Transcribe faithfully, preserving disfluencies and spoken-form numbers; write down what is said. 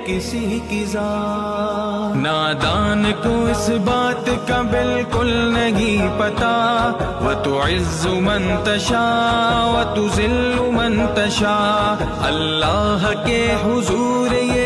किसी की ज़ात। नादान को इस बात का बिल्कुल नहीं पता, व तुइज़्ज़ु मन तशा व तुज़िल्लु मन तशा। अल्लाह के हुजूर ये